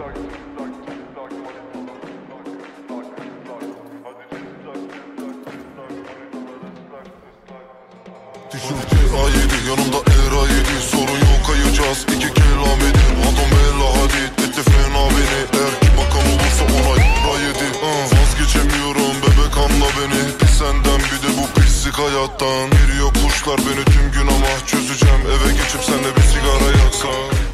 A7 yanımda R7, sorun yok kayacağız iki kelam edin. Adam ella hadi etti fena beni, eğer ki bakan olursa ona R7. Vazgeçemiyorum bebek anla beni, pis senden bir de bu pislik hayattan. Giriyor kuşlar beni tüm gün ama çözeceğim, eve geçip senle bir sigara yaksak.